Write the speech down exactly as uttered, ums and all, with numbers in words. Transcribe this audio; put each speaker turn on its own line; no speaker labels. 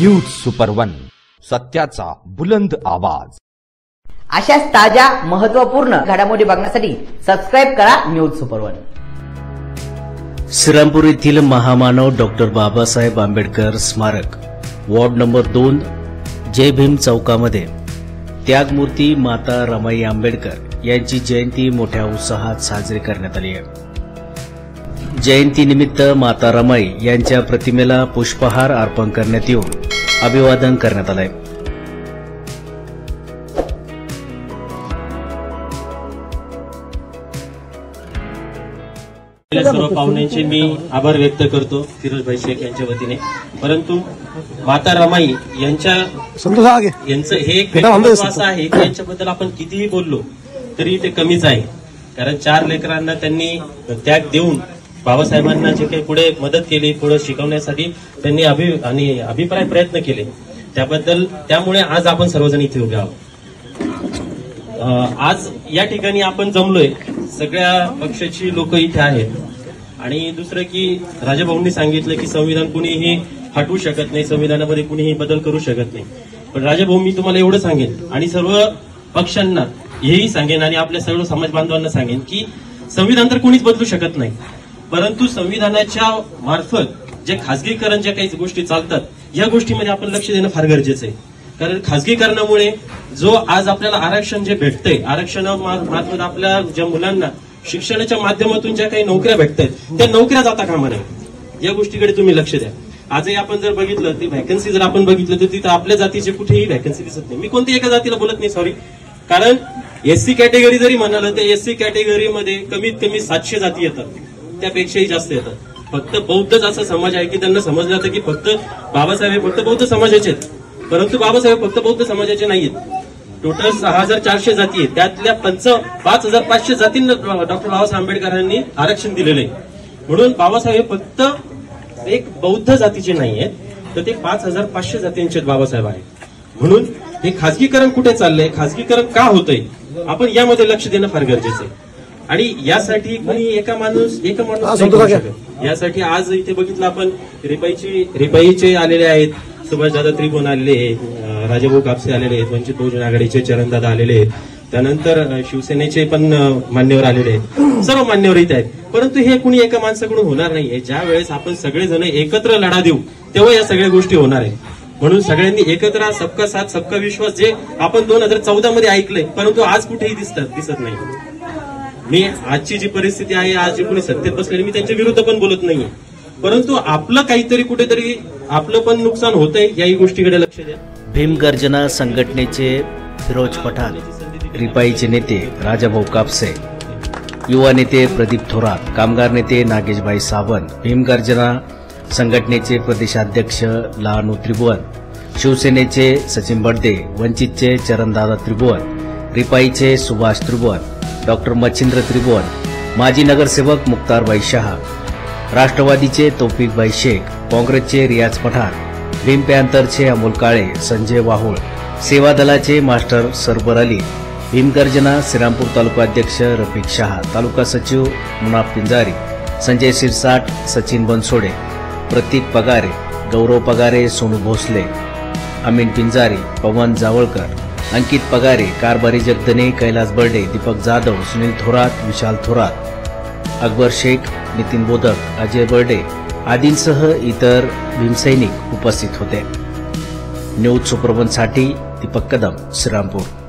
News super one, सत्याचा बुलंद आवाज।
अशाच ताज्या महत्त्वपूर्ण घडामोडी बघण्यासाठी सबस्क्राइब करा न्यूज सुपर वन।
श्रीरामपूर येथील महामानव डॉक्टर बाबासाहेब आंबेडकर स्मारक वॉर्ड नंबर दोन जय भीम चौकामध्ये त्यागमूर्ती माता रमाई आंबेडकर यांची जयंती मोठ्या उत्साहात साजरी करण्यात आली आहे। जयंतीनिमित्त माता रमाई यांच्या प्रतिमेला पुष्पहार अर्पण करण्यात येऊन अभिवादन करण्यात आले।
सर्व पाहुण्यांचे मी आभार व्यक्त करतो फिरोजभाई शेख यांच्या वतीने। परंतु माता रमाई यांच्या यांचं हे एक व्यक्तिमत्व असं आहे की यांच्याबद्दल आपण कितीही बोललो तरी ते कमीच आहे। कारण चार लेकरांना त्यांनी त्याग देऊन बाबासाहेबांना जे काही पुढे मदत केली, पुढे शिकवण्यासाठी त्यांनी अभि आणि अभिप्राय प्रयत्न केले त्याबद्दल, त्यामुळे आज आपण सर्वजण इथे उभे आहोत। आज या ठिकाणी आपण जमलोय, सगळ्या पक्षाची लोक इथे आहेत। आणि दुसरं की राजाभाऊंनी सांगितलं की संविधान कुणीही हटवू शकत नाही, संविधानामध्ये कुणीही बदल करू शकत नाही। पण राजाभाऊ, मी तुम्हाला एवढं सांगेन आणि सर्व पक्षांना हेही सांगेन आणि आपल्या सर्व समाज बांधवांना सांगेन की संविधान तर कुणीच बदलू शकत नाही, परंतु संविधानाच्या मार्फत जे खासगीकरण ज्या काही गोष्टी चालतात या गोष्टीमध्ये आपण लक्ष देणं फार गरजेचं आहे। कारण खासगीकरणामुळे जो आज आपल्याला आरक्षण जे भेटतंय, आरक्षणामार्फत आपल्या ज्या मुलांना शिक्षणाच्या माध्यमातून ज्या काही नोकऱ्या भेटतायत त्या नोकऱ्या जाता कामा नये, या गोष्टीकडे तुम्ही लक्ष द्या। आजही आपण जर बघितलं ती व्हॅकन्सी जर आपण बघितलं तर तिथं आपल्या जातीचे कुठेही व्हॅकन्सी दिसत नाही। मी कोणत्या एका जातीला बोलत नाही, सॉरी, कारण एससी कॅटेगरी जरी म्हणाल तर एससी कॅटेगरीमध्ये कमीत कमी सातशे जाती येतात, त्यापेक्षाही जास्त येतात। फक्त बौद्धच असा समाज आहे की त्यांना समजलं जातं की फक्त बाबासाहेब फक्त बौद्ध समाजाचे आहेत, परंतु बाबासाहेब फक्त बौद्ध समाजाचे नाहीयेत। टोटल सहा हजार चारशे जाती आहेत, त्यातल्या पंच पाच हजार पाचशे जातींना डॉक्टर बाबासाहेब आंबेडकरांनी आरक्षण दिलेलं आहे। म्हणून बाबासाहेब फक्त एक बौद्ध जातीचे नाही आहेत, तर ते पाच हजार पाचशे जातींचे बाबासाहेब आहेत। म्हणून हे खासगीकरण कुठे चाललंय, खासगीकरण का होतंय, आपण यामध्ये लक्ष देणं फार गरजेचं आहे। आणि यासाठी कोणी एका माणूस एका माणूस नाही करू शकत। यासाठी आज इथे बघितलं आपण रिपाईची रिपाईचे आलेले आहेत, सुभाषदादा त्रिभुवन आलेले आहेत, राजाभाऊ कापसे आलेले आहेत, वंचित बहुजन आघाडीचे चरणदादा आलेले आहेत, त्यानंतर शिवसेनेचे पण मान्यवर आलेले आहेत, सर्व मान्यवर इथे आहेत। परंतु हे कुणी एका माणसाकडून होणार नाहीये। ज्या वेळेस आपण सगळेजण एकत्र लढा देऊ तेव्हा या सगळ्या गोष्टी होणार आहेत। म्हणून सगळ्यांनी एकत्र सबका साथ सबका विश्वास जे आपण दोन हजार चौदा मध्ये ऐकलंय, परंतु आज कुठेही दिसतात दिसत नाही। मी आजची जी परिस्थिती आहे, आज जे कोणी सत्तेत बसलेले, मी त्यांच्या विरुद्ध पण बोलत नाहीये, परंतु आपलं काहीतरी कुठेतरी आपलं पण नुकसान होतंय, याही गोष्टीकडे लक्ष द्या।
भीम गर्जना संघटनेचे फिरोज पठाण, रिपाईचे नेते राजाभाऊ कापसे, युवा नेते प्रदीप थोरात, कामगार नेते नागेशभाई सावंत, भीम गर्जना संघटनेचे प्रदेशाध्यक्ष लहानू त्रिभुवन, शिवसेनेचे सचिन बडदे, वंचितचे चरणदादा त्रिभुवन, रिपाईचे सुभाष त्रिभुवन, डॉक्टर मच्छिंद्र त्रिभुवन, माजी नगरसेवक मुक्तारबाई शहा, राष्ट्रवादीचे तौफिकभाई शेख, काँग्रेसचे रियाज पठाण, भीम पॅन्थरचे अमोल काळे, संजय वाहुळ, सेवा दलाचे मास्टर सरबर अली, भीम गर्जना श्रीरामपूर तालुकाध्यक्ष रफिक शहा, तालुका सचिव मुनाफ पिंजारी, संजय सिरसाट, सचिन बनसोडे, प्रतीक पगारे, गौरव पगारे, सोनू भोसले, अमीन पिंजारी, पवन जावळकर, अंकित पगारे, कारभारी जगदने, कैलास बर्डे, दीपक जाधव, सुनील थोरात, विशाल थोरात, अकबर शेख, नितीन बोदक, अजय बर्डे आदींसह इतर भीमसैनिक उपस्थित होते। न्यूज सुपर वन साठी दीपक कदम, श्रीरामपूर।